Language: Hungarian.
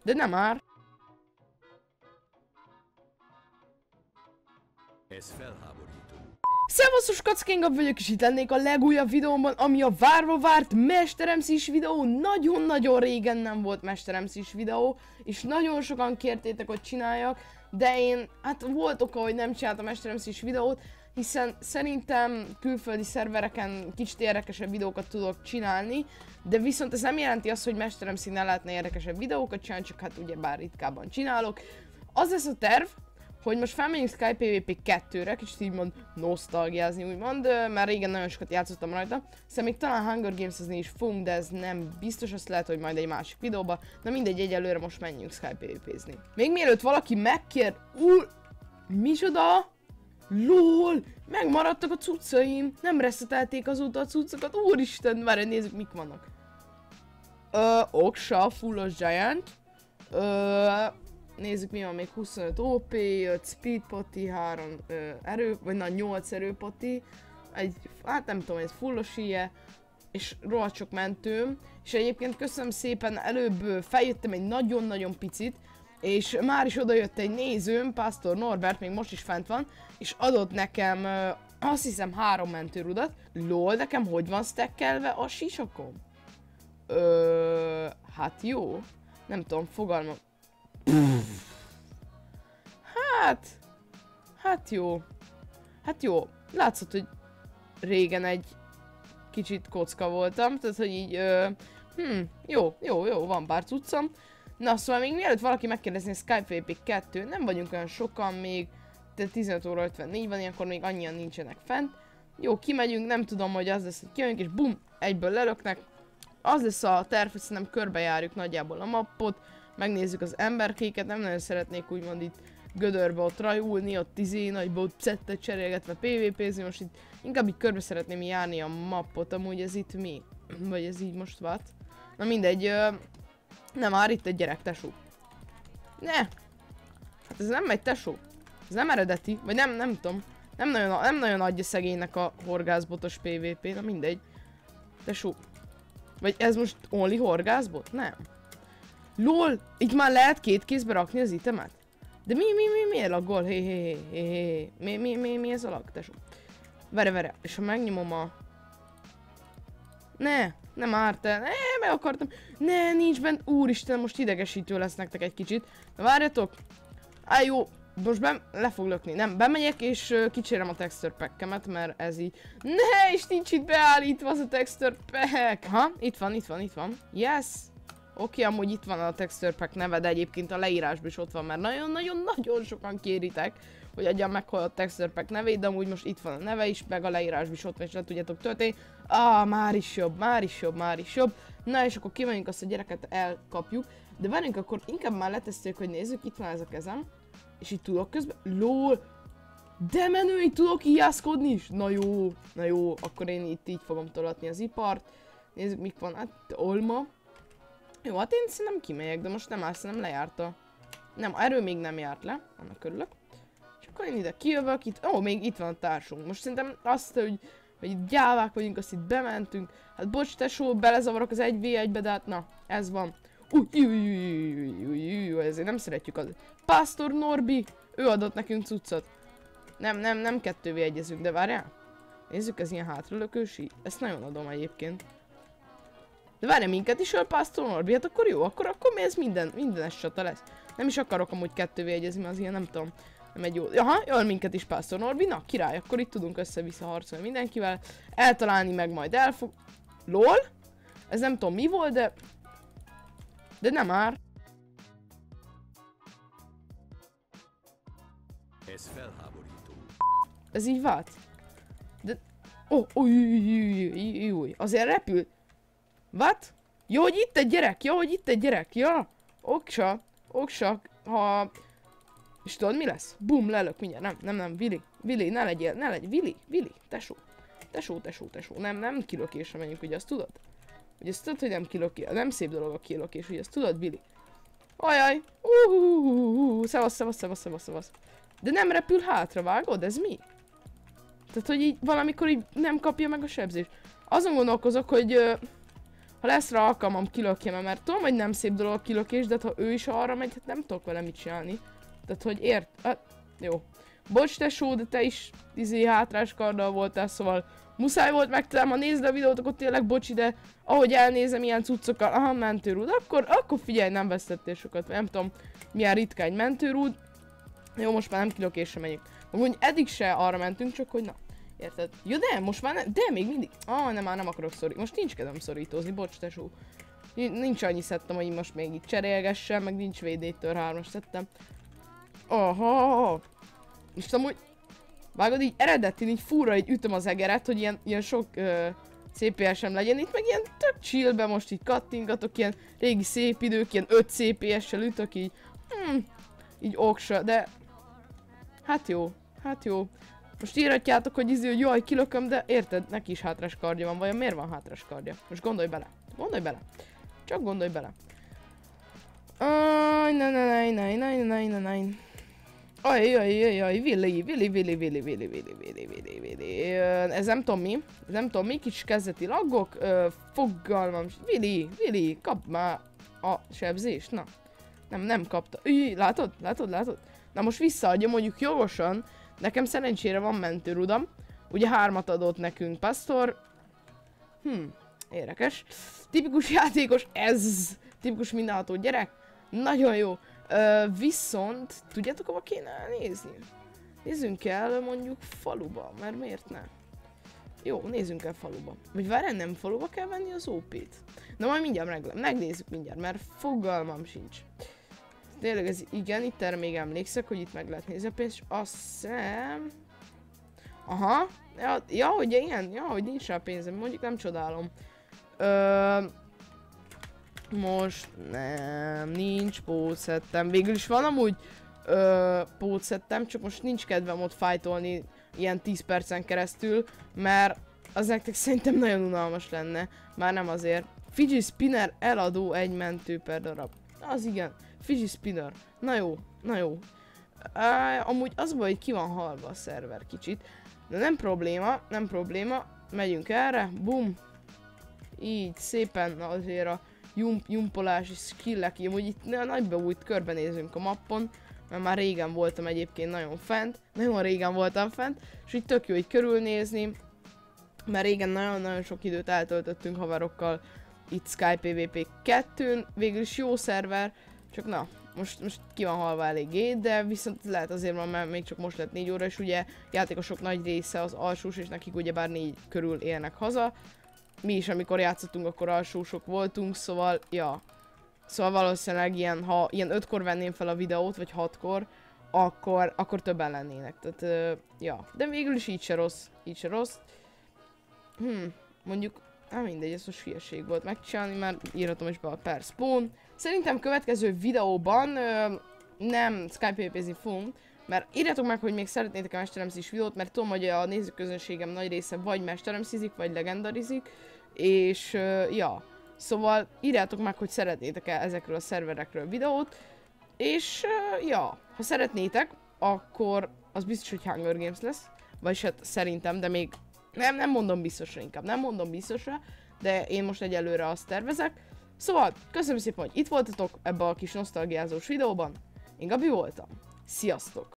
De nem már. Ez felháborító. Szevaszos Kacking vagyok, és itt lennék a legújabb videómban, ami a várva várt Mester MC-s videó. Nagyon-nagyon régen nem volt Mester MC-s videó, és nagyon sokan kértétek, hogy csináljak, de én, hát volt oka, hogy nem csináltam Mester MC-s videót, hiszen szerintem külföldi szervereken kicsit érdekesebb videókat tudok csinálni, de viszont ez nem jelenti azt, hogy Mester MC-n ne lehetne érdekesebb videókat csinálni, csak hát ugyebár ritkábban csinálok. Az lesz a terv, hogy most felmegyünk Sky PvP 2-re, kicsit így mond nosztalgiázni úgymond, mert régen nagyon sokat játszottam rajta. Aztán még talán Hunger Games-ezni is fogunk, de ez nem biztos, azt lehet, hogy majd egy másik videóba. Na mindegy, egyelőre most menjünk Sky PvP-zni. Még mielőtt valaki megkér... Micsoda? LOL! Megmaradtak a cuccaim! Nem reszetelték azóta a cuccokat, úristen! Várj, nézzük mik vannak. Oksa, fullos giant. Nézzük mi van még, 25 OP, 5 speed poti, 3 erő, vagy na 8 erőpoti, egy, hát nem tudom, egy fullos íje, és rohadt sok mentőm, és egyébként köszönöm szépen, előbb feljöttem egy nagyon-nagyon picit, és már is odajött egy nézőm, Pásztor Norbert, még most is fent van, és adott nekem, azt hiszem 3 mentőrudat. LOL, nekem hogy van stackelve a sisakom? Hát jó, nem tudom, fogalmam. Hát jó. Hát jó. Látszott, hogy régen egy kicsit kocka voltam, tehát hogy így, jó, van pár cuccom. Na, szóval még mielőtt valaki megkérdezni Sky PvP 2, nem vagyunk olyan sokan még, de 15 óra 54 van, ilyenkor még annyian nincsenek fent. Jó, kimegyünk, nem tudom, hogy az lesz, hogy kimegyünk, és bum, egyből lelöknek. Az lesz a terv, hogy szerintem körbejárjuk nagyjából a mappot, megnézzük az emberkéket, nem nagyon szeretnék úgymond itt gödörbe ott rajulni, ott nagyba ott szettet cserélgetve PvP-zni, most itt inkább így körbe szeretném járni a mappot, amúgy ez itt mi? Vagy ez így most vat? Na mindegy, nem már itt egy gyerek, tesó. Ne! Hát ez nem megy, tesó. Ez nem eredeti, vagy nem tudom. Nem nagyon adja szegénynek a horgászbotos PvP, na mindegy. Tesó. Vagy ez most only horgászbot? Nem. LOL! Itt már lehet két kézbe rakni az itemet? De miért laggol? Mi ez a lag, tesó? Vere. És ha megnyomom a... Nem árt el. Meg akartam. Nincs bent. Úristen, most idegesítő lesz nektek egy kicsit. Na várjatok. Jó. Most le fog lökni. Nem, bemegyek és kicsérem a texture pack-emet, mert ez így... És nincs itt beállítva az a texture pack. Ha, itt van. Yes. Oké, amúgy itt van a texture pack neve, de egyébként a leírásban is ott van, mert nagyon-nagyon sokan kéritek, hogy adjam meg a texture pack nevét, de amúgy most itt van a neve is, meg a leírásban is ott van, és le tudjátok tölteni. Már is jobb. Na, és akkor kimegyünk, azt a gyereket elkapjuk, de várjunk, akkor inkább már leteszteljük, hogy nézzük, itt van ez a kezem, és itt tudok közben, LOL, de menő, itt tudok ijászkodni is. Na jó, akkor én itt így fogom tolatni az ipart. Nézzük, mik van, hát olma. Jó, hát én szerintem kimegyek, de most nem áll, szerintem lejárta. Nem, erről még nem járt le, annak örülök. És akkor én ide kijövök, itt, még itt van a társunk. Most szerintem azt, hogy itt gyávák vagyunk, azt itt bementünk. Hát bocs tesó, belezavarok az 1v1-be, de hát na, ez van. Ezért nem szeretjük az. Pásztor Norbi, ő adott nekünk cuccot. Nem 2v1-ezünk, de várjál. Nézzük, ez ilyen hátralökősi. Ezt nagyon adom egyébként. De várj, minket is öl Pásztor Norbi, hát akkor jó, akkor mi ez mindenes csata lesz. Nem is akarok amúgy 2v1-ezni, az ilyen nem tudom. Nem egy jó. Aha, öl minket is Pásztor Norbi, na király, akkor itt tudunk össze-vissza harcolni mindenkivel. Eltalálni meg majd elfog... LOL? Ez nem tudom mi volt, de... De nem már. Ez felháborító. Ez így vált. De... Azért repült. What? Jó, hogy itt egy gyerek, ja. Oksa, ha... És tudod mi lesz? Bum, lelök mindjárt, nem, Vili, ne legyél, Vili, tesó, nem kilökésre menjünk, ugye azt tudod? Ugye azt tudod, hogy nem kilökés, nem szép dolog a kilökés, ugye azt tudod, Vili? Ajaj, szevasz. De nem repül hátra, vágod? Ez mi? Tehát, hogy így valamikor így nem kapja meg a sebzést. Azon gondolkozok, hogy Ha lesz rá alkalmam, kilökjem, mert tudom, hogy nem szép dolog a kilökés, de ha ő is arra megy, hát nem tudok vele mit csinálni. Tehát, hogy jó. Bocs tesó, de te is hátrás karddal voltál, szóval muszáj volt megtalálni, ha nézd a videót, akkor tényleg bocsi, de ahogy elnézem ilyen cuccokkal, aha, mentőrúd, akkor figyelj, nem vesztettél sokat, nem tudom, milyen ritkány mentőrúd. Jó, most már nem kilökésre megyünk. Amúgy eddig se arra mentünk, csak hogy na, érted? Ja, de most már nem, de még mindig, nem, már nem akarok szorítani, most nincs kedvem szorítózni, bocs tesó. Nincs annyi szettem, hogy most még itt cserélgessem, meg nincs VD-től 3-as szettem. Aha. Most amúgy, vágod, így eredetileg így fúra, így ütöm az egeret, hogy ilyen sok CPS-em legyen, itt meg ilyen tök chillbe most így kattingatok, ilyen régi szép idők, ilyen 5 CPS-sel ütök így, így oksa, de hát jó. Most írhatjátok, hogy jaj, kilököm, de érted, neki is hátrás kardja van, vajon miért van hátrás kardja? Most gondolj bele, csak gondolj bele. Ajj, Willy. Ez nem tudom mi, kicsi kezdeti laggok, fogalmam, Willy, kapd már a sebzést, na. Nem kapta, látod? Na most visszaadja, mondjuk jogosan, nekem szerencsére van mentőrudam, ugye 3-at adott nekünk Pastor. Érdekes. Tipikus játékos, ez tipikus mindenható gyerek, nagyon jó. Viszont, tudjátok, hova kéne nézni? Nézzünk el mondjuk faluba, mert miért ne? Jó, nézzünk el faluba. Vagy várjál, nem faluba kell venni az OP-t? Na majd mindjárt megnézzük mindjárt, mert fogalmam sincs. Tényleg ez igen, itt erre még emlékszek, hogy itt meg lehet nézni a pénzt, és azt hiszem... Aha, ja, hogy ilyen, ja, hogy nincs rá pénzem, mondjuk nem csodálom. Most nem, nincs pótszettem. Végül is van amúgy pótszettem, csak most nincs kedvem ott fájtolni ilyen 10 percen keresztül, mert az nektek szerintem nagyon unalmas lenne. Már nem azért. Fidget Spinner eladó egy mentő per darab. Az igen, Fidget Spinner. Na jó. Amúgy az baj, hogy ki van halva a szerver kicsit. De nem probléma. Megyünk erre, bum. Így szépen azért a jumpolási skillek, amúgy itt nagyba úgy körbenézünk a mappon, mert már régen voltam egyébként nagyon régen voltam fent, és így tök jó így körülnézni, mert régen nagyon-nagyon sok időt eltöltöttünk haverokkal itt Sky PvP 2-n, végül is jó szerver, csak na, most ki van halva eléggé, de viszont lehet azért van, mert még csak most lett 4 óra, és ugye játékosok nagy része az alsós, és nekik ugyebár 4 körül élnek haza. Mi is, amikor játszottunk, akkor alsósok voltunk, szóval, ja. Szóval valószínűleg ha ilyen 5-kor venném fel a videót, vagy 6-kor, akkor többen lennének, tehát, ja. De végül is így se rossz. Mondjuk, mindegy, ez most hülyeség volt megcsinálni, mert írhatom is be a per spawn. Szerintem következő videóban nem Skype-ézni fogunk, mert írjátok meg, hogy még szeretnétek a mesteremszis videót, mert tudom, hogy a nézőközönségem nagy része vagy mesteremszizik, vagy legendarizik, és ja, szóval írjátok meg, hogy szeretnétek-e ezekről a szerverekről videót, és ja, ha szeretnétek, akkor az biztos, hogy Hunger Games lesz, vagyis hát szerintem, de még nem mondom biztosra, de én most egyelőre azt tervezek. Szóval, köszönöm szépen, hogy itt voltatok ebben a kis nosztalgiázós videóban, én Gabi voltam, sziasztok!